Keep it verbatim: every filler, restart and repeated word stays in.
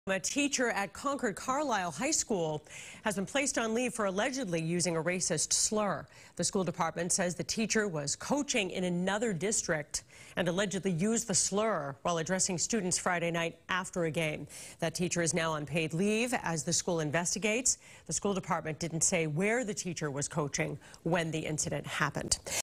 A teacher at Concord-Carlisle High School has been placed on leave for allegedly using a racist slur. The school department says the teacher was coaching in another district and allegedly used the slur while addressing students Friday night after a game. That teacher is now on paid leave as the school investigates. The school department didn't say where the teacher was coaching when the incident happened.